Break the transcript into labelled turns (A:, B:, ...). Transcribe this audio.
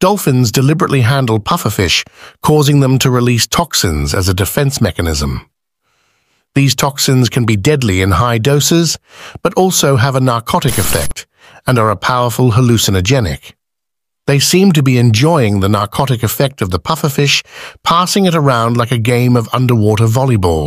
A: Dolphins deliberately handle pufferfish, causing them to release toxins as a defense mechanism. These toxins can be deadly in high doses, but also have a narcotic effect and are a powerful hallucinogenic. They seem to be enjoying the narcotic effect of the pufferfish, passing it around like a game of underwater volleyball.